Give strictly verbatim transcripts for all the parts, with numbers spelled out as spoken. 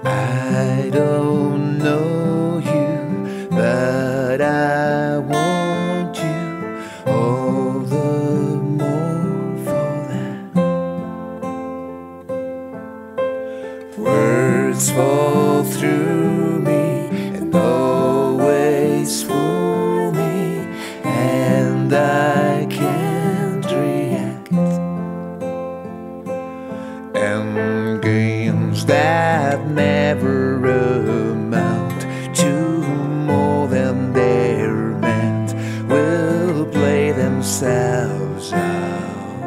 I don't know you, but I want you all the more for that. Words fall through me and always fool me, and I can't react. And games that never amount to more than they're meant will play themselves out.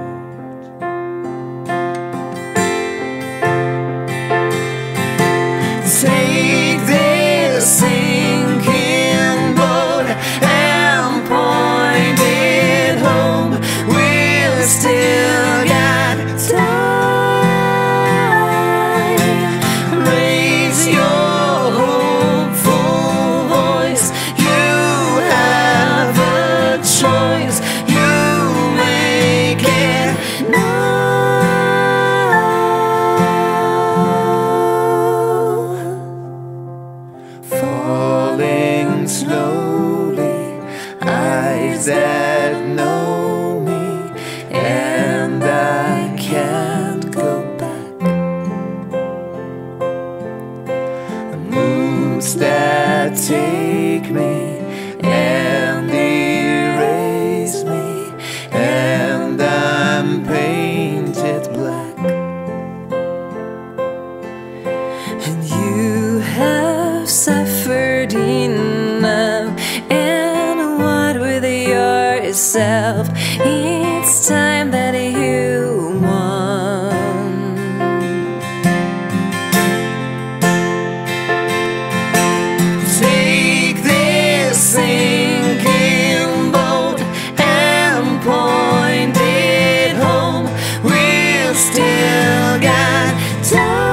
Take this sinking boat and point it home. We've still got time. Falling slowly, eyes that know me, and I can't go back. Moods that take me and erase me, and I'm painted black. And you have suffered enough, and what with yourself, it's time that you won. Take this sinking boat and point it home. We've still got time.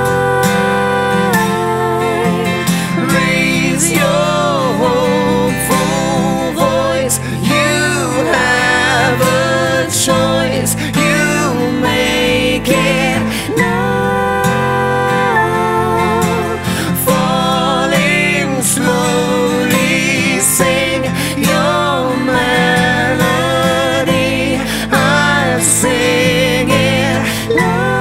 Choice, you make it now. Falling slowly, sing your melody. I sing it loud.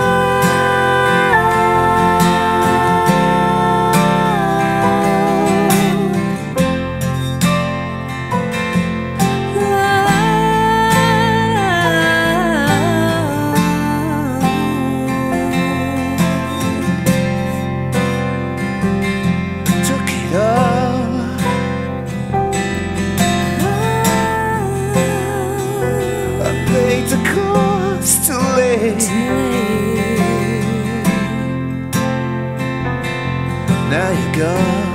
The cost too late. Now you're gone.